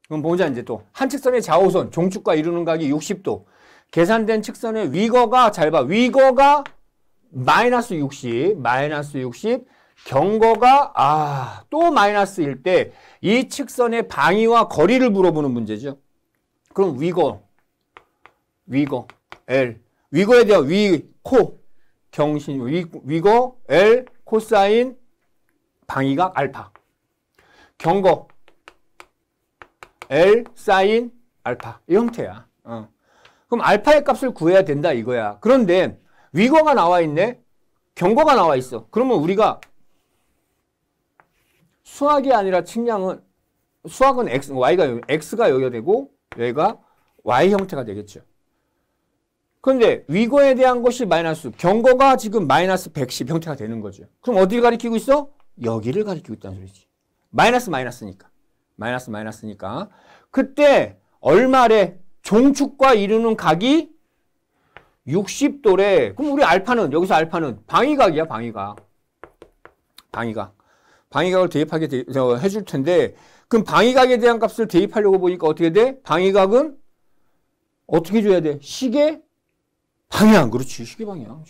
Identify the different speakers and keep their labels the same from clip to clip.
Speaker 1: 그럼 보자, 이제 또. 한 측선의 좌우선, 종축과 이루는 각이 60도. 계산된 측선의 위거가, 잘 봐. 위거가 마이너스 60, 경거가, 또 마이너스일 때, 이 측선의 방위와 거리를 물어보는 문제죠. 그럼 위거, L. 위거에 대한 위거, L, 코사인, 방위각, 알파. 경거, L, 사인, 알파. 이 형태야. 그럼 알파의 값을 구해야 된다 이거야. 그런데 위거가 나와 있네. 경거가 나와 있어. 그러면 우리가 수학이 아니라 측량은 수학은 x가 여기가 되고 여기가 y 형태가 되겠죠. 그런데 위거에 대한 것이 마이너스, 경거가 지금 마이너스 110 형태가 되는 거죠. 그럼 어디를 가리키고 있어? 여기를 가리키고 있다는 소리지. 마이너스니까. 그때 얼마래? 종축과 이루는 각이 60도래. 그럼 우리 여기서 알파는 방위각이야, 방위각. 방위각을 대입하게 해줄 텐데, 그럼 방위각에 대한 값을 대입하려고 보니까 어떻게 돼? 방위각은 어떻게 줘야 돼? 시계 방향. 그렇지. 시계 방향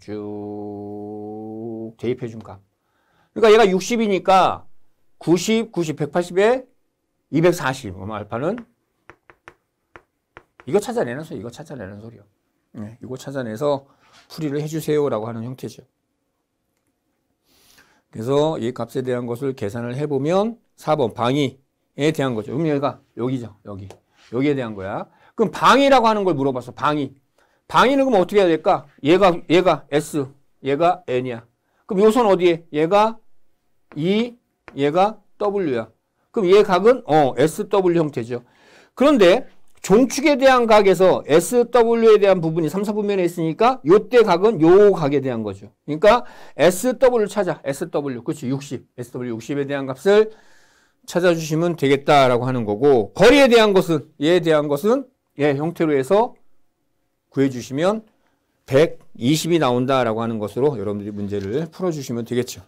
Speaker 1: 쭉 대입해 준 값. 그러니까 얘가 60이니까 90, 180에 240. 그럼 알파는 이거 찾아내는 소리요. 네, 이거 찾아내서 풀이를 해주세요라고 하는 형태죠. 그래서 이 값에 대한 것을 계산을 해보면 4번 방위에 대한 거죠. 그럼 얘가 여기죠. 여기에 대한 거야. 그럼 방위라고 하는 걸 물어봤어. 방위는 그럼 어떻게 해야 될까? 얘가 S, 얘가 N이야. 그럼 요선 어디에? 얘가 E, 얘가 W야. 그럼 얘 각은 SW 형태죠. 그런데 종축에 대한 각에서 SW에 대한 부분이 3, 4분면에 있으니까 요때 각은 요 각에 대한 거죠. 그러니까 SW 찾아. SW. 그렇지. 60. SW 60에 대한 값을 찾아주시면 되겠다라고 하는 거고, 거리에 대한 것은, 얘에 대한 것은 얘 형태로 해서 구해주시면 120이 나온다라고 하는 것으로 여러분들이 문제를 풀어주시면 되겠죠.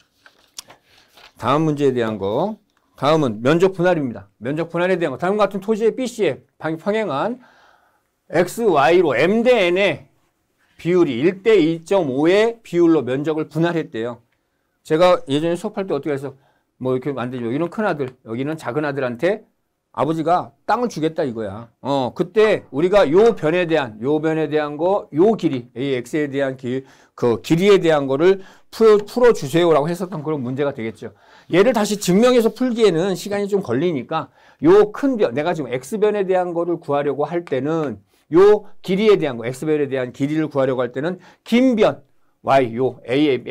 Speaker 1: 다음 문제에 대한 거. 다음은 면적 분할입니다. 면적 분할에 대한 거. 다음과 같은 토지의 BC에 평행한 X, Y로 M 대 N의 비율이 1대 2.5의 비율로 면적을 분할했대요. 제가 예전에 수업할 때 어떻게 해서 뭐 이렇게 만들죠. 여기는 큰아들, 여기는 작은아들한테 아버지가 땅을 주겠다 이거야. 그때 우리가 요 변에 대한 거, 요 길이, AX에 대한 그 길이에 대한 거를 풀어주세요라고 했었던 그런 문제가 되겠죠. 얘를 다시 증명해서 풀기에는 시간이 좀 걸리니까 요 큰 변, 내가 지금 X변에 대한 거를 구하려고 할 때는 요 길이에 대한 거, X변에 대한 길이를 구하려고 할 때는 긴 변, Y, 요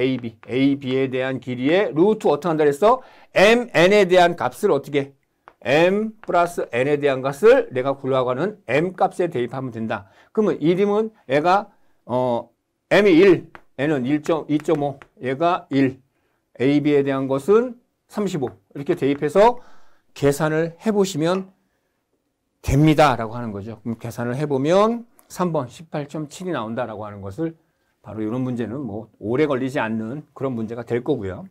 Speaker 1: AB에 대한 길이의 루트 어떻게 한다 그랬어? MN에 대한 값을 어떻게 M 플러스 N에 대한 값을 내가 구하려고 하는 M 값에 대입하면 된다. 그러면 이름은 얘가 M이 1, N은 2.5, 얘가 1, AB에 대한 것은 35 이렇게 대입해서 계산을 해보시면 됩니다라고 하는 거죠. 그럼 계산을 해보면 3번 18.7이 나온다라고 하는 것을 바로 이런 문제는 뭐 오래 걸리지 않는 그런 문제가 될 거고요.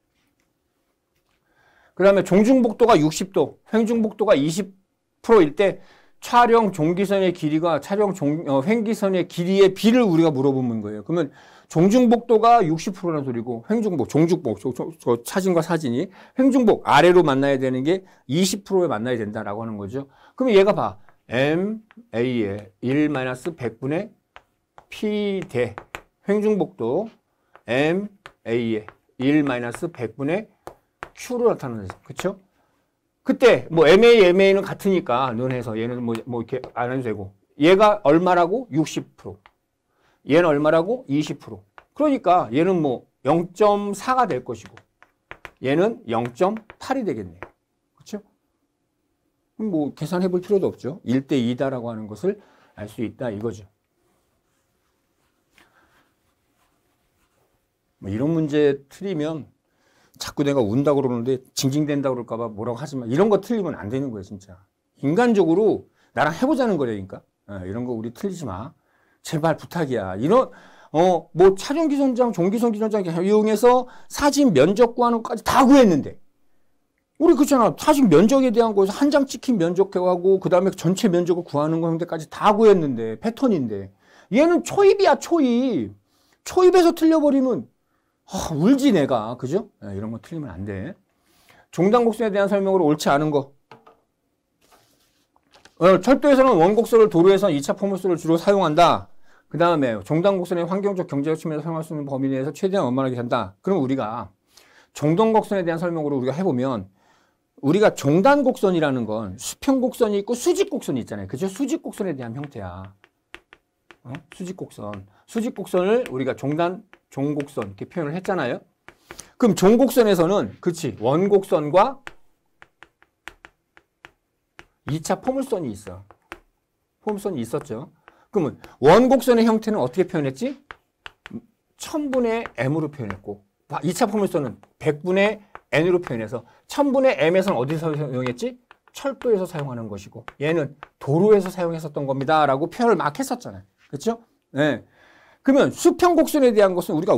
Speaker 1: 그 다음에 종중복도가 60도, 횡중복도가 20%일 때 촬영 종기선의 길이가 횡기선의 길이의 비를 우리가 물어보는 거예요. 그러면 종중복도가 60%라는 소리고 종중복, 사진과 사진이 횡중복 아래로 만나야 되는 게 20%에 만나야 된다라고 하는 거죠. 그러면 얘가 봐. MA의 1-100분의 P대 횡중복도 MA의 1-100분의 Q로 나타나는 거죠. 그쵸? 그때 뭐 MA는 같으니까 논해서 얘는 뭐 이렇게 안 해도 되고 얘가 얼마라고? 60%. 얘는 얼마라고? 20%. 그러니까 얘는 뭐 0.4가 될 것이고 얘는 0.8이 되겠네요. 그렇죠? 뭐 계산해 볼 필요도 없죠. 1대 2다라고 하는 것을 알 수 있다 이거죠. 뭐 이런 문제 틀리면 자꾸 내가 운다고 그러는데 징징댄다고 그럴까 봐 뭐라고 하지만 이런 거 틀리면 안 되는 거예요, 진짜. 인간적으로 나랑 해보자는 거라니까. 이런 거 우리 틀리지 마. 제발 부탁이야. 뭐 촬영기선장, 종기선기선장 이용해서 사진 면적 구하는 것까지 다 구했는데 우리 그렇잖아. 사실 면적에 대한 거에서 한 장 찍힌 면적하고 그다음에 전체 면적을 구하는 건데까지 다 구했는데 패턴인데 얘는 초입이야 초입. 초입에서 틀려버리면 울지 내가. 그죠? 네, 이런 거 틀리면 안 돼. 종단곡선에 대한 설명으로 옳지 않은 거. 철도에서는 원곡선을 도로에서는 2차 포물선을 주로 사용한다. 그 다음에 종단곡선의 환경적 경제적 측면에서 사용할 수 있는 범위 내에서 최대한 원만하게 한다. 그럼 우리가 종단곡선에 대한 설명으로 우리가 해보면 우리가 종단곡선이라는 건 수평곡선이 있고 수직곡선이 있잖아요. 그죠? 수직곡선에 대한 형태야. 수직곡선. 수직곡선을 우리가 종곡선 이렇게 표현을 했잖아요. 그럼 종곡선에서는 그치 원곡선과 2차 포물선이 있어. 포물선이 있었죠. 그러면 원곡선의 형태는 어떻게 표현했지? 1000분의 m으로 표현했고 2차 포물선은 100분의 n으로 표현해서 1000분의 m에서는 어디서 사용했지? 철도에서 사용하는 것이고 얘는 도로에서 사용했었던 겁니다 라고 표현을 막 했었잖아요. 그렇죠? 네. 그러면 수평곡선에 대한 것은 우리가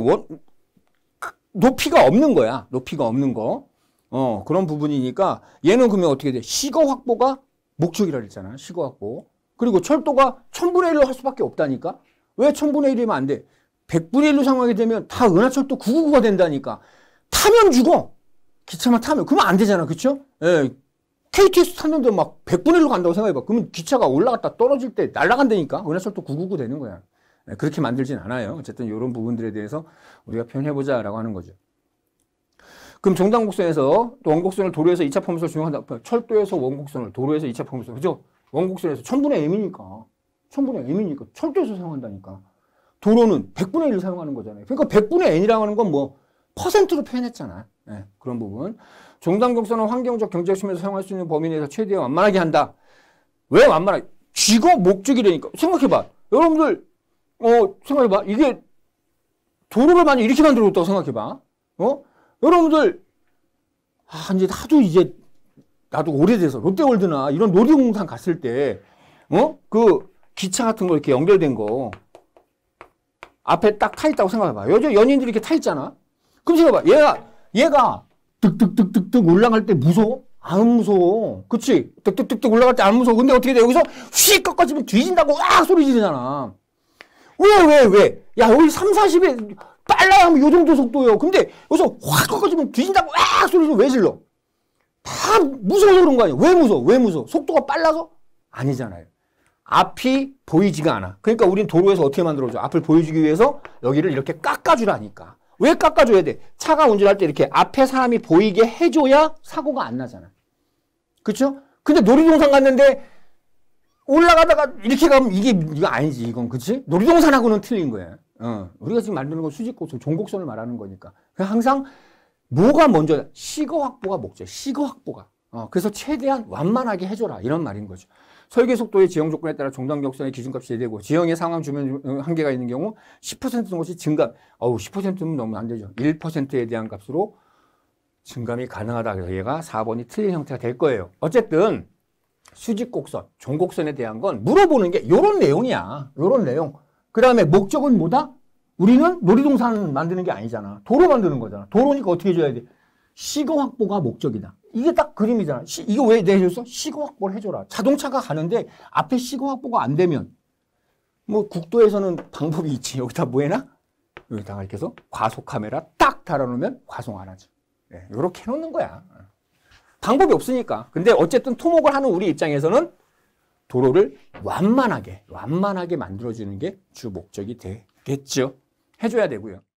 Speaker 1: 높이가 없는 거야. 높이가 없는 거. 그런 부분이니까 얘는 그러면 어떻게 돼? 시거 확보가 목적이라 그랬잖아. 시거 확보. 그리고 철도가 1000분의 1로 할 수밖에 없다니까. 왜 1000분의 1이면 안 돼? 100분의 1로 상하게 되면 다 은하철도 999가 된다니까. 타면 죽어. 기차만 타면. 그러면 안 되잖아. 그렇죠? 예. KTX 탔는데 막 100분의 1로 간다고 생각해봐. 그러면 기차가 올라갔다 떨어질 때 날아간다니까. 은하철도 999 되는 거야. 예. 그렇게 만들진 않아요. 어쨌든 이런 부분들에 대해서 우리가 표현해보자라고 하는 거죠. 그럼 종단곡선에서 또 원곡선을 도로에서 2차 포물선을 적용한다. 철도에서 원곡선을 도로에서 2차 포물선. 그죠? 원곡선에서 1000분의 m이니까. 1000분의 m이니까. 철도에서 사용한다니까. 도로는 100분의 1을 사용하는 거잖아요. 그러니까 100분의 n이라고 하는 건 뭐 퍼센트로 표현했잖아. 네, 그런 부분. 종단곡선은 환경적 경제적 측면에서 사용할 수 있는 범위 내에서 최대한 완만하게 한다. 왜 완만하게? 쥐거 목적이라니까. 생각해봐. 여러분들 생각해봐. 이게 도로를 만약 이렇게 만들어줬다고 생각해봐. 여러분들 이제 나도 오래돼서 롯데월드나 이런 놀이동산 갔을 때 그 기차 같은 거 이렇게 연결된 거 앞에 딱 타 있다고 생각해봐. 연인들이 이렇게 타 있잖아. 그럼 생각해봐. 얘가 득득득득득 올라갈 때 무서워? 안 무서워. 그치? 득득득득 올라갈 때 안 무서워. 근데 어떻게 돼? 여기서 휙 꺾어지면 뒤진다고 와 소리 지르잖아. 왜? 야, 여기 30, 40에 빨라야 하면 요 정도 속도요. 근데 여기서 확 꺾어지면 뒤진다고 와 소리 왜 질러? 다 무서워서 그런 거 아니야. 왜 무서워? 속도가 빨라서? 아니잖아요. 앞이 보이지가 않아. 그러니까 우린 도로에서 어떻게 만들어줘? 앞을 보여주기 위해서 여기를 이렇게 깎아주라니까. 왜 깎아줘야 돼? 차가 운전할 때 이렇게 앞에 사람이 보이게 해줘야 사고가 안 나잖아. 그쵸? 근데 놀이동산 갔는데 올라가다가 이렇게 가면 이거 아니지. 이건 그치? 놀이동산하고는 틀린 거야. 우리가 지금 만드는 건 수직곡선, 종곡선을 말하는 거니까. 항상 뭐가 먼저 시거 확보가 목적. 시거 확보가. 그래서 최대한 완만하게 해줘라. 이런 말인 거죠. 설계 속도의 지형 조건에 따라 종단곡선의 기준값이 제되고 지형의 상황 주변 한계가 있는 경우 10% 정도씩 증감. 10%는 너무 안 되죠. 1%에 대한 값으로 증감이 가능하다. 그래서 얘가 4번이 틀린 형태가 될 거예요. 어쨌든 수직곡선, 종곡선에 대한 건 물어보는 게 요런 내용이야. 요런 내용. 그 다음에 목적은 뭐다? 우리는 놀이동산 만드는 게 아니잖아. 도로 만드는 거잖아. 도로니까 어떻게 해줘야 돼? 시거 확보가 목적이다. 이게 딱 그림이잖아. 이거 왜 내줬어? 시거 확보를 해줘라. 자동차가 가는데 앞에 시거 확보가 안 되면 뭐 국도에서는 방법이 있지. 여기다 뭐 해놔? 여기다가 이렇게 해서 과속 카메라 딱 달아놓으면 과속 안 하지. 네, 이렇게 해놓는 거야. 방법이 없으니까. 근데 어쨌든 토목을 하는 우리 입장에서는 도로를 완만하게 만들어주는 게 주 목적이 되겠죠. 해줘야 되고요.